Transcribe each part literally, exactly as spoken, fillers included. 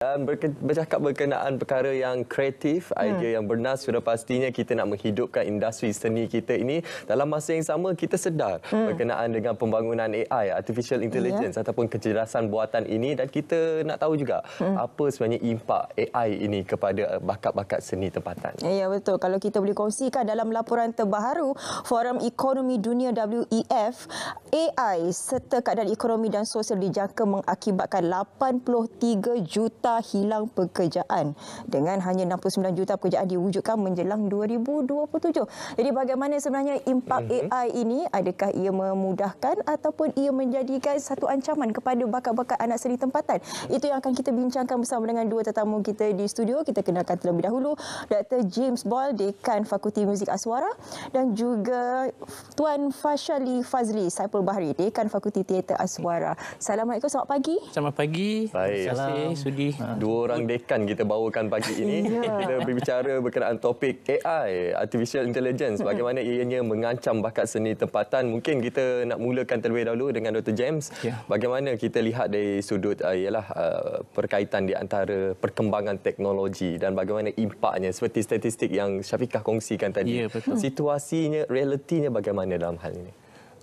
Dan bercakap berkenaan perkara yang kreatif, hmm. idea yang benar, sudah pastinya kita nak menghidupkan industri seni kita ini. Dalam masa yang sama, kita sedar hmm. berkenaan dengan pembangunan A I, Artificial Intelligence yeah. ataupun kecerdasan buatan ini, dan kita nak tahu juga hmm. apa sebenarnya impak A I ini kepada bakat-bakat seni tempatan. Ya, betul. Kalau kita boleh kongsikan dalam laporan terbaru Forum Ekonomi Dunia W E F, A I serta keadaan ekonomi dan sosial dijangka mengakibatkan lapan puluh tiga juta hilang pekerjaan dengan hanya enam puluh sembilan juta pekerjaan diwujudkan menjelang dua ribu dua puluh tujuh. Jadi bagaimana sebenarnya impak mm-hmm. A I ini? Adakah ia memudahkan ataupun ia menjadikan satu ancaman kepada bakat-bakat anak seni tempatan? Itu yang akan kita bincangkan bersama dengan dua tetamu kita di studio. Kita kenalkan terlebih dahulu Doktor James Ball, Dekan Fakulti Muzik Aswara, dan juga Tuan Fashali Fazli Saipul Bahri, Dekan Fakulti Teater Aswara. Assalamualaikum, selamat pagi. Selamat pagi. Baik. Terima kasih Sudi. Dua orang dekan kita bawakan pagi ini. Kita berbicara berkenaan topik A I, Artificial Intelligence. Bagaimana ianya mengancam bakat seni tempatan. Mungkin kita nak mulakan terlebih dahulu dengan Doktor James. Ya. Bagaimana kita lihat dari sudut uh, ialah uh, perkaitan di antara perkembangan teknologi dan bagaimana impaknya seperti statistik yang Syafiqah kongsikan tadi. Ya, betul. Situasinya, realitinya bagaimana dalam hal ini?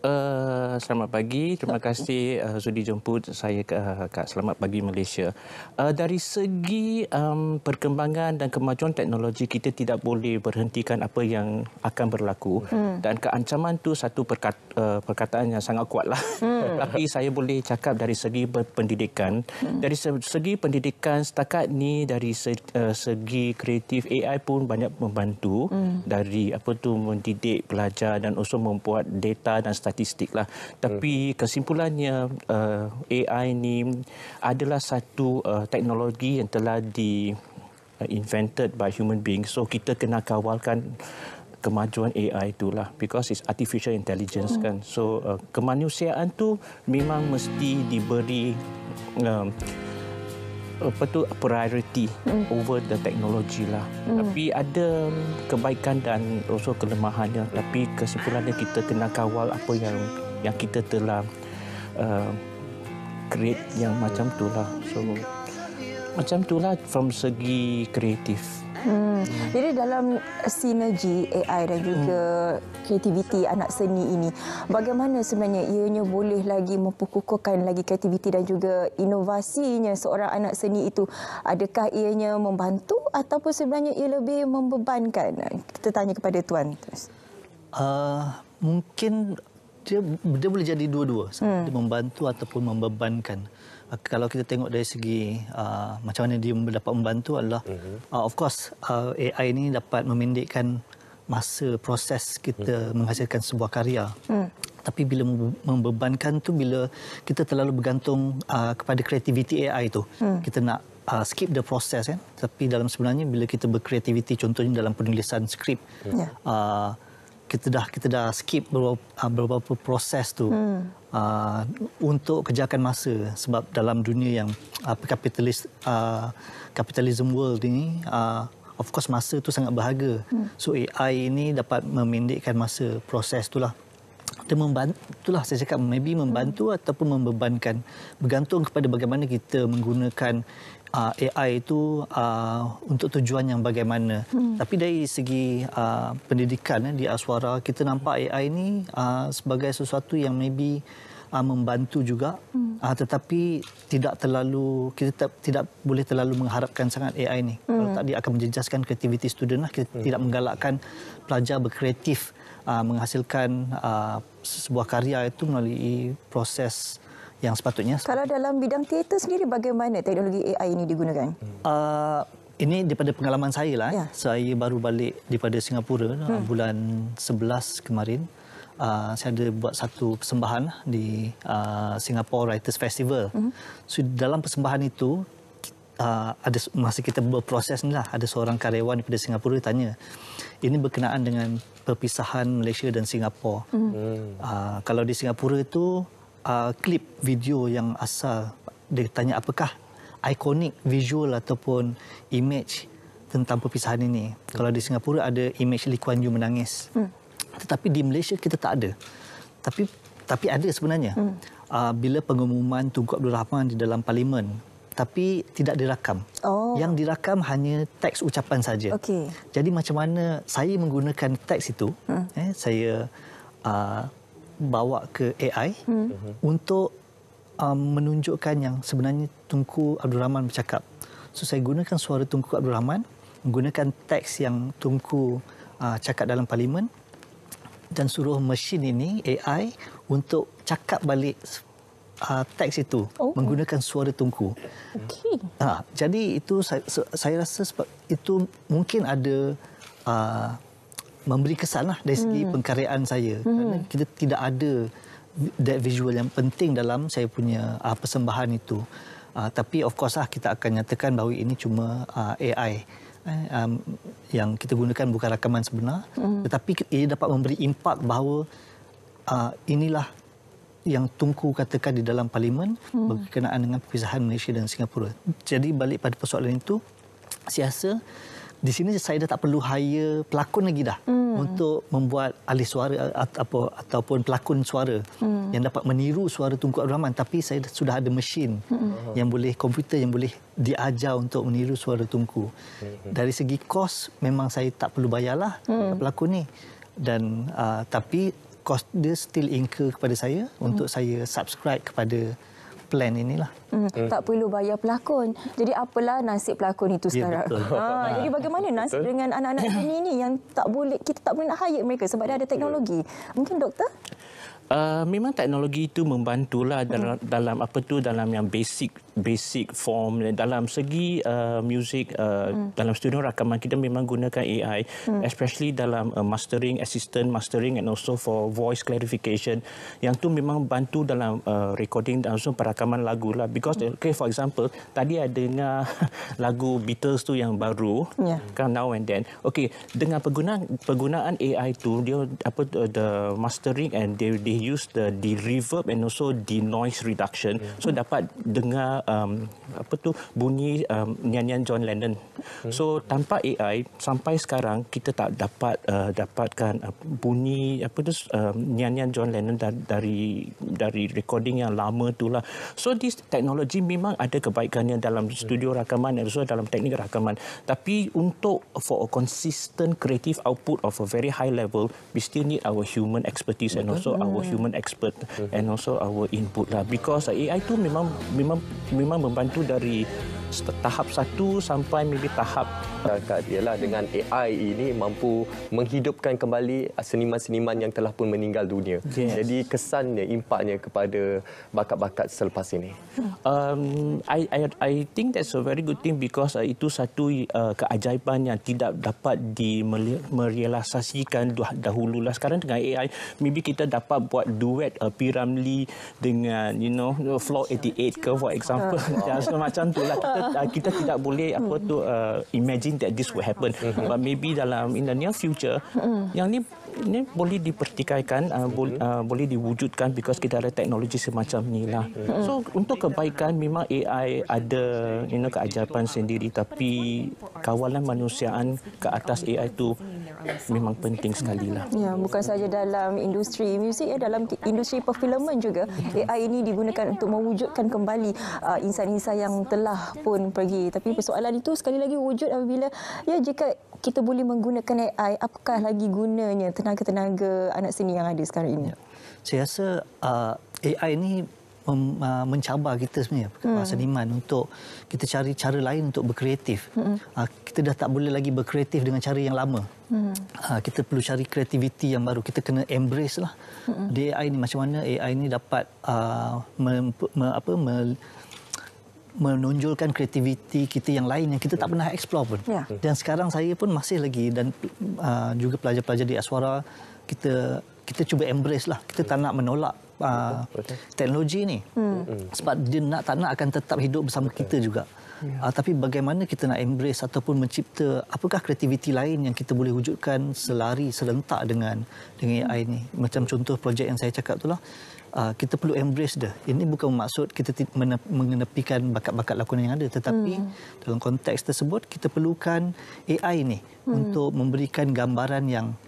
Uh, selamat pagi, terima kasih uh, sudi jemput saya ke uh, kat Selamat Pagi Malaysia. Uh, dari segi um, perkembangan dan kemajuan teknologi, kita tidak boleh berhentikan apa yang akan berlaku hmm. dan keancaman tu satu perkat, uh, perkataan yang sangat kuatlah. Hmm. Tapi saya boleh cakap dari segi pendidikan, hmm. dari segi pendidikan setakat ni, dari segi kreatif, A I pun banyak membantu hmm. dari apa tu mendidik pelajar dan also membuat data dan statistik lah. Tapi kesimpulannya uh, A I ni adalah satu uh, teknologi yang telah di uh, invented by human beings. So kita kena kawalkan kemajuan A I itulah, because it's artificial intelligence hmm. kan. So uh, kemanusiaan tu memang mesti diberi um, apa tu priority hmm. over the technology lah. Hmm. Tapi ada kebaikan dan also kelemahannya. Tapi kesimpulannya kita kena kawal apa yang yang kita telah uh, create yang macam tu lah. So macam tu lah from segi kreatif. Hmm. Jadi dalam sinergi A I dan juga hmm. kreativiti anak seni ini, bagaimana sebenarnya ianya boleh lagi memperkukuhkan lagi kreativiti dan juga inovasinya seorang anak seni itu? Adakah ianya membantu ataupun sebenarnya ia lebih membebankan? Kita tanya kepada Tuan. Uh, mungkin dia, dia boleh jadi dua-dua. Hmm. Dia membantu ataupun membebankan. Kalau kita tengok dari segi uh, macam mana dia dapat membantu adalah uh-huh. uh, of course uh, A I ini dapat memendekkan masa proses kita uh-huh. menghasilkan sebuah karya. Uh-huh. Tapi bila membebankan tu bila kita terlalu bergantung uh, kepada kreativiti A I tu. Uh-huh. Kita nak uh, skip the process kan. Tapi dalam sebenarnya bila kita berkreativiti, contohnya dalam penulisan skrip, uh-huh. uh, kita dah kita dah skip beberapa, uh, beberapa proses tu hmm. uh, untuk kejarkan masa, sebab dalam dunia yang uh, kapitalis uh, capitalism world ini uh, of course masa tu sangat berharga. Hmm. So A I ini dapat memendekkan masa proses itulah. Dia membantu, itulah saya cakap, maybe membantu hmm. ataupun membebankan, bergantung kepada bagaimana kita menggunakan Uh, A I itu uh, untuk tujuan yang bagaimana. Hmm. Tapi dari segi uh, pendidikan eh, di Aswara, kita nampak A I ini uh, sebagai sesuatu yang maybe uh, membantu juga. Hmm. Uh, tetapi tidak terlalu, kita tak, tidak boleh terlalu mengharapkan sangat A I ini. Hmm. Kalau tak, dia akan menjejaskan kreativiti student lah. Kita hmm. tidak menggalakkan pelajar berkreatif uh, menghasilkan uh, sebuah karya itu melalui proses yang sepatutnya. Kalau dalam bidang teater sendiri, bagaimana teknologi A I ini digunakan? Uh, ini daripada pengalaman saya lah. Ya. Saya baru balik daripada Singapura hmm. bulan sebelas kemarin. Uh, saya ada buat satu persembahan di uh, Singapore Writers Festival. Hmm. So dalam persembahan itu, uh, ada masa kita berproses ni lah, ada seorang karyawan daripada Singapura tanya, ini berkenaan dengan perpisahan Malaysia dan Singapura. Hmm. Uh, kalau di Singapura itu Uh, klip video yang asal, dia tanya apakah ikonik visual ataupun image tentang perpisahan ini. Hmm. Kalau di Singapura ada image Lee Kuan Yew menangis. Hmm. Tetapi di Malaysia kita tak ada. Tapi tapi ada sebenarnya. Hmm. Uh, bila pengumuman Tunku Abdul Rahman di dalam parlimen tapi tidak dirakam. Oh. Yang dirakam hanya teks ucapan saja. Okey. Jadi macam mana saya menggunakan teks itu, hmm. eh, saya uh, bawa ke A I hmm. untuk um, menunjukkan yang sebenarnya Tunku Abdul Rahman bercakap. So saya gunakan suara Tunku Abdul Rahman, menggunakan teks yang Tunku uh, cakap dalam parlimen dan suruh mesin ini A I untuk cakap balik uh, teks itu oh. menggunakan suara Tunku. Okey. Ha, jadi itu saya, saya rasa sebab itu mungkin ada uh, memberi kesan lah dari segi hmm. pengkaryaan saya hmm. kerana kita tidak ada that visual yang penting dalam saya punya uh, persembahan itu. Uh, tapi of course lah kita akan nyatakan bahawa ini cuma uh, A I eh, um, yang kita gunakan bukan rakaman sebenar, hmm. tetapi ia dapat memberi impak bahawa uh, inilah yang Tunku katakan di dalam parlimen hmm. berkenaan dengan perpisahan Malaysia dan Singapura. Jadi balik pada persoalan itu, saya rasa di sini saya dah tak perlu hire pelakon lagi dah hmm. untuk membuat ahli suara atau ataupun pelakon suara hmm. yang dapat meniru suara Tunku Abdul Rahman, tapi saya sudah ada mesin hmm. yang boleh, komputer yang boleh diajar untuk meniru suara Tunku. Hmm. Dari segi kos memang saya tak perlu bayarlah hmm. pelakon ni, dan uh, tapi kos dia still incur kepada saya hmm. untuk saya subscribe kepada plan inilah. Hmm, hmm. Tak perlu bayar pelakon. Jadi apalah nasib pelakon itu sekarang? Ya, betul. Ha, jadi bagaimana nasib betul. dengan anak-anak sini ni yang tak boleh, kita tak boleh nak hire mereka sebab dia ada teknologi. Mungkin doktor? Uh, memang teknologi itu membantulah dalam, hmm. dalam apa tu dalam yang basic basic form, dalam segi uh, music uh, hmm. dalam studio rakaman kita memang gunakan A I hmm. especially dalam uh, mastering, assistant mastering and also for voice clarification, yang tu memang bantu dalam uh, recording dan also perakaman lagu lah. Because hmm. okay, for example tadi ada dengar lagu Beatles tu yang baru yeah. kan, Now and Then. Okay, dengan penggunaan penggunaan A I tu dia apa the mastering and they, they use the the reverb and also the noise reduction, so dapat dengar um, apa tu bunyi um, nyanyian John Lennon. So tanpa A I sampai sekarang kita tak dapat uh, dapatkan uh, bunyi apa tu uh, nyanyian John Lennon dari dari recording yang lama itulah. So this technology memang ada kebaikannya dalam studio rakaman dan also dalam teknik rakaman, tapi untuk for a consistent creative output of a very high level, we still need our human expertise and also our human expert and also our input lah, because A I tu memang memang memang membantu dari tahap satu sampai maybe tahap masyarakat ialah dengan A I ini mampu menghidupkan kembali seniman-seniman yang telah pun meninggal dunia. Yes. Jadi kesannya, impaknya kepada bakat-bakat selepas ini. Um, I, I I think that's a very good thing because uh, itu satu uh, keajaiban yang tidak dapat dimerealisasikan dahulu lah. Sekarang dengan A I, maybe kita dapat buat duet uh, P. Ramlee dengan you know Floor eighty eight ke for example. Ya, semacam tu lah. Kita, uh, kita tidak boleh apa tu uh, imagine that this will happen, but maybe dalam in the near future yang ni ini boleh dipertikaikan, uh, bo, uh, boleh diwujudkan because kita ada teknologi semacam ni lah. So untuk kebaikan memang A I ada you know keajaiban sendiri, tapi kawalan manusiaan ke atas A I tu memang penting sekali lah. Ya, bukan saja dalam industri muzik, ya, dalam industri perfilman juga A I ini digunakan untuk mewujudkan kembali uh, insan-insan yang telah pun pergi. Tapi persoalan itu sekali lagi wujud apabila ya jika kita boleh menggunakan A I, apakah lagi gunanya tenaga-tenaga anak seni yang ada sekarang ini? Ya. Saya rasa uh, A I ini mem, uh, mencabar kita sebenarnya, hmm. seniman, untuk kita cari cara lain untuk berkreatif. Hmm. Uh, kita dah tak boleh lagi berkreatif dengan cara yang lama. Hmm. Uh, kita perlu cari kreativiti yang baru. Kita kena embrace lah. Hmm. Di A I ini macam mana A I ini dapat uh, me, me, apa, me, menonjolkan kreativiti kita yang lain yang kita tak pernah explore pun. Ya. Dan sekarang saya pun masih lagi, dan uh, juga pelajar-pelajar di Aswara, kita kita cuba embrace lah. Kita tak nak menolak uh, teknologi ni. Hmm. Sebab dia nak tak nak akan tetap hidup bersama kita juga. Ya. Uh, tapi bagaimana kita nak embrace ataupun mencipta apakah kreativiti lain yang kita boleh wujudkan selari serentak dengan dengan A I ni. Macam contoh projek yang saya cakap itulah. Uh, kita perlu embrace dah. Ini bukan maksud kita mengenepikan bakat-bakat lakonan yang ada, tetapi hmm. dalam konteks tersebut kita perlukan A I ni hmm. untuk memberikan gambaran yang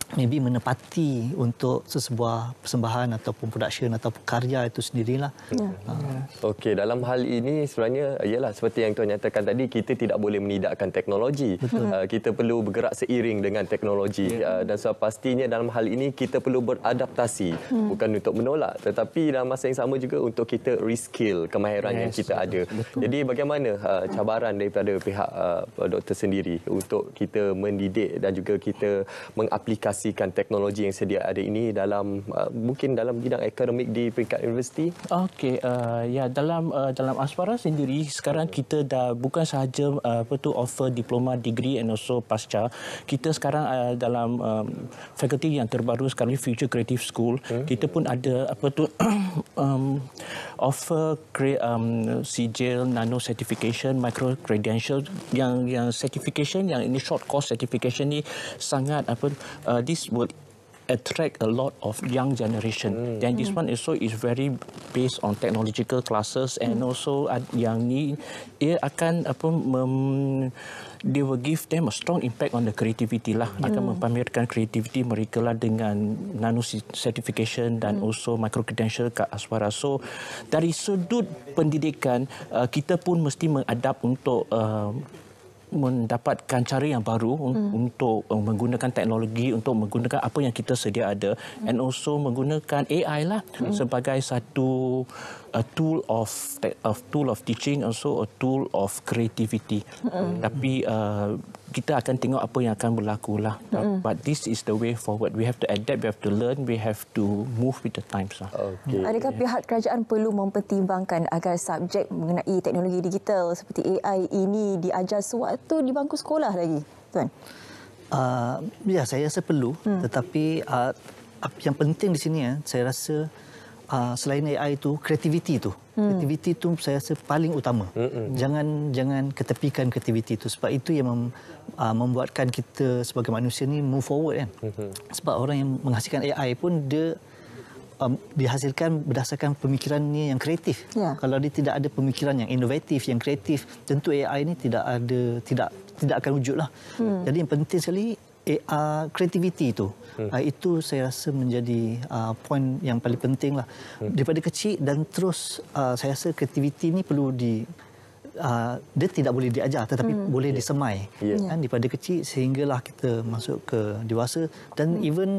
maybe menepati untuk sesebuah persembahan ataupun production ataupun karya itu sendirilah. Ya. Uh, Okey, dalam hal ini sebenarnya ialah seperti yang tuan nyatakan tadi, kita tidak boleh menidakkan teknologi. Uh, kita perlu bergerak seiring dengan teknologi uh, dan sepastinya dalam hal ini kita perlu beradaptasi, hmm. bukan untuk menolak tetapi dalam masa yang sama juga untuk kita reskill kemahiran yes, yang kita ada. Betul. Jadi bagaimana uh, cabaran daripada pihak uh, doktor sendiri untuk kita mendidik dan juga kita mengaplikasikan teknologi yang sedia ada ini dalam uh, mungkin dalam bidang akademik di peringkat universiti? Okey, uh, ya dalam uh, dalam Aswara sendiri sekarang kita dah bukan sahaja uh, apa tu offer diploma, degree and also pasca. Kita sekarang uh, dalam um, fakulti yang terbaru sekarang Future Creative School, hmm. kita pun ada apa tu um, offer create um, sijil, nano certification, micro credential yang yang certification yang ini short course certification ni sangat apa uh, this will attract a lot of young generation. Hmm. Then this one also is very based on technological classes and hmm. also uh, yang ni ia akan apa mem, they will give them a strong impact on the creativity lah. Hmm. Akan mempamerkan creativity mereka lah dengan nano certification dan hmm. also micro credential kat Aswara. So dari sudut pendidikan uh, kita pun mesti mengadap untuk uh, mendapatkan cara yang baru hmm. untuk menggunakan teknologi, untuk menggunakan apa yang kita sedia ada hmm. and also menggunakan A I lah hmm. sebagai satu a tool of a tool of teaching, also a tool of creativity. Hmm. Tapi uh, kita akan tengok apa yang akan berlaku lah. Hmm. But this is the way forward. We have to adapt, we have to learn, we have to move with the times lah. Okay. Adakah pihak kerajaan perlu mempertimbangkan agar subjek mengenai teknologi digital seperti A I ini diajar sewaktu di bangku sekolah lagi, Tuan? Uh, ya, saya rasa perlu. Hmm. Tetapi uh, yang penting di sini, ya, saya rasa uh, selain A I itu, kreativiti itu. Hmm. Kreativiti itu saya rasa paling utama. Hmm. Jangan jangan ketepikan kreativiti itu. Sebab itu yang mem, uh, membuatkan kita sebagai manusia ni move forward, kan. Hmm. Sebab orang yang menghasilkan A I pun dia Um, dihasilkan berdasarkan pemikirannya yang kreatif. Ya. Kalau dia tidak ada pemikiran yang inovatif, yang kreatif, tentu A I ini tidak ada tidak tidak akan wujudlah. Hmm. Jadi yang penting sekali uh, kreativiti itu. Hmm. Uh, itu saya rasa menjadi uh, poin yang paling penting lah. Hmm. Daripada kecil dan terus uh, saya rasa kreativiti ini perlu di Uh, dia tidak boleh diajar tetapi hmm. boleh disemai. Yeah. Kan, daripada kecil sehinggalah kita masuk ke dewasa dan hmm. even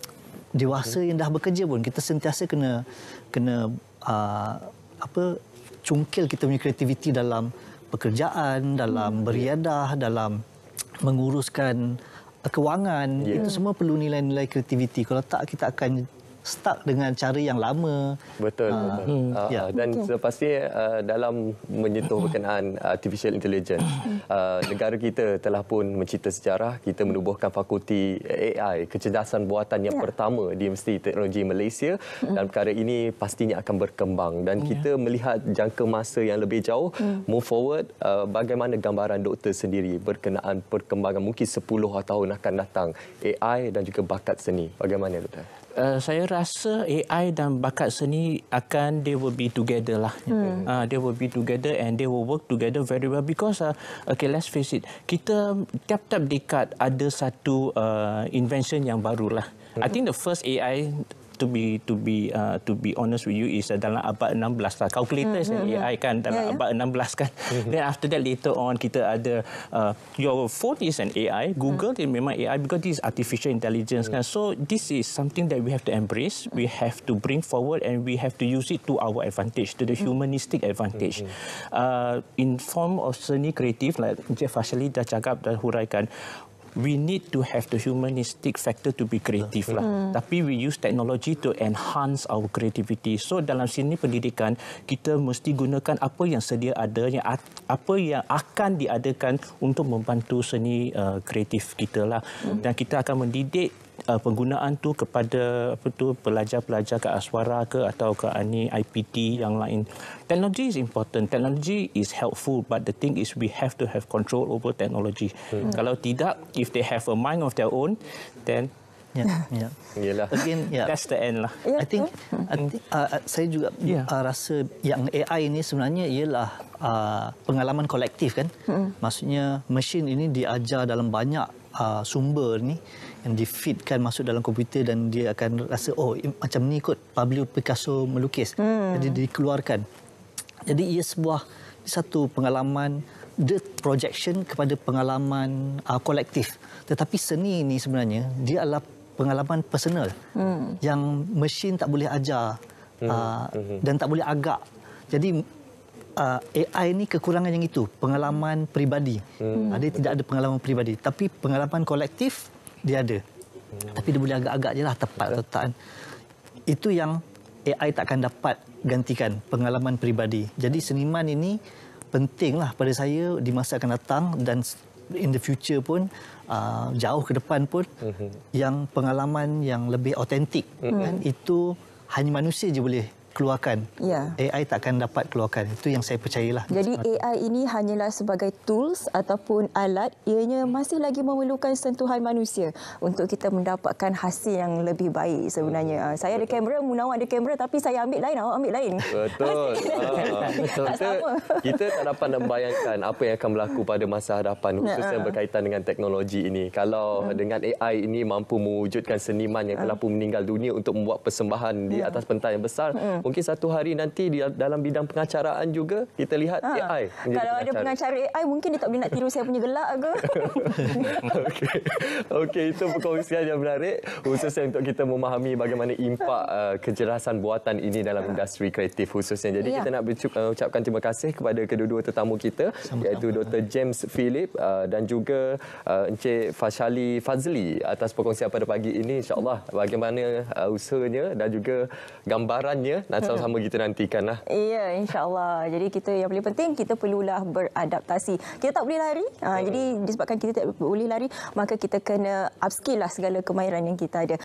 dewasa yang dah bekerja pun kita sentiasa kena kena uh, apa cungkil kita punya kreativiti dalam pekerjaan, dalam beriadah, dalam menguruskan kewangan. Yeah. Itu semua perlu nilai-nilai kreativiti. Kalau tak kita akan stuck dengan cara yang lama. Betul. Uh, betul. Hmm, uh, yeah. Dan okay. sepastinya uh, dalam menyentuh berkenaan artificial intelligence, uh, negara kita telah pun mencipta sejarah. Kita menubuhkan fakulti A I, kecerdasan buatan yang yeah. pertama di Universiti Teknologi Malaysia. Dan perkara ini pastinya akan berkembang. Dan yeah. kita melihat jangka masa yang lebih jauh, mm. move forward, uh, bagaimana gambaran doktor sendiri berkenaan perkembangan mungkin sepuluh tahun akan datang A I dan juga bakat seni. Bagaimana, Doktor? Uh, saya rasa A I dan bakat seni akan they will be together lah. Hmm. Uh, they will be together and they will work together very well because uh, okay, let's face it, kita tiap-tiap dekad ada satu uh, invention yang baru lah. Hmm. I think the first A I to be to be uh, to be honest with you is uh, dalam abad enam belas lah. Calculator is mm-hmm. A I kan dalam yeah, abad yeah. enam belas kan. Mm-hmm. Then after that later on kita ada uh, your phone is an A I, Google mm. memang A I because this is artificial intelligence mm. kan. So this is something that we have to embrace, we have to bring forward and we have to use it to our advantage, to the humanistic advantage. Mm-hmm. Uh, in form of seni kreatif like Jeff Ashli dah cakap dan huraikan, we need to have the humanistic factor to be creative lah. Hmm. Tapi we use technology to enhance our creativity. So dalam sini pendidikan kita mesti gunakan apa yang sedia ada, yang apa yang akan diadakan untuk membantu seni uh, kreatif kita lah. Hmm. Dan kita akan mendidik uh, penggunaan tu kepada apa tu pelajar-pelajar ke Aswara ke atau ke Ani I P T yang lain. Technology is important. Technology is helpful, but the thing is we have to have control over technology. Hmm. Kalau tidak, if they have a mind of their own, then yeah, yeah. Yalah. Again, yeah. that's the end lah. I think, I think uh, saya juga yeah. uh, rasa yang A I ini sebenarnya ialah uh, pengalaman kolektif kan. Hmm. Maksudnya mesin ini diajar dalam banyak uh, sumber ni yang di-feedkan masuk dalam komputer dan dia akan rasa oh macam ni kot Pablo Picasso melukis. Hmm. Jadi dikeluarkan. Jadi ia sebuah satu pengalaman the projection kepada pengalaman uh, kolektif. Tetapi seni ini sebenarnya dia adalah pengalaman personal hmm. yang mesin tak boleh ajar hmm. uh, hmm. dan tak boleh agak. Jadi uh, A I ni kekurangan yang itu, pengalaman peribadi. Hmm. Uh, dia tidak ada pengalaman peribadi, tapi pengalaman kolektif dia ada. Hmm. Tapi dia boleh agak-agak je lah tepat atau tak. Itu yang A I takkan dapat gantikan, pengalaman peribadi. Jadi seniman ini pentinglah pada saya di masa akan datang dan in the future pun uh, jauh ke depan pun mm-hmm. yang pengalaman yang lebih autentik mm-hmm. kan itu hanya manusia je boleh keluarkan. Ya. A I takkan dapat keluarkan. Itu yang saya percayalah. Jadi A I ini hanyalah sebagai tools ataupun alat, ianya masih lagi memerlukan sentuhan manusia untuk kita mendapatkan hasil yang lebih baik sebenarnya. Saya ada kamera, Munawar ada kamera, tapi saya ambil lain, awak ambil lain. Betul. ah, betul. Kita, kita tak dapat nak membayangkan apa yang akan berlaku pada masa hadapan, khususnya berkaitan dengan teknologi ini. Kalau hmm. dengan A I ini mampu mewujudkan seniman yang telah pun meninggal dunia untuk membuat persembahan di atas pentas yang besar, hmm. mungkin satu hari nanti di dalam bidang pengacaraan juga kita lihat ha. A I. Kalau pengacara. Ada pengacara A I mungkin dia tak boleh nak tiru saya punya gelak ke. Okey. Okey, itu perkongsian yang menarik khususnya untuk kita memahami bagaimana impak uh, kejelasan buatan ini dalam industri kreatif khususnya. Jadi ya. kita nak ucapkan terima kasih kepada kedua-dua tetamu kita sama-sama, iaitu Doktor James Philip uh, dan juga uh, Encik Fashali Fazli atas perkongsian pada pagi ini. InsyaAllah bagaimana uh, usahanya dan juga gambarannya nanti sama-sama kita nantikanlah. Ya, insya-Allah. Jadi kita yang paling penting kita perlulah beradaptasi. Kita tak boleh lari. Ha, hmm. Jadi disebabkan kita tak boleh lari, maka kita kena upskill lah segala kemahiran yang kita ada.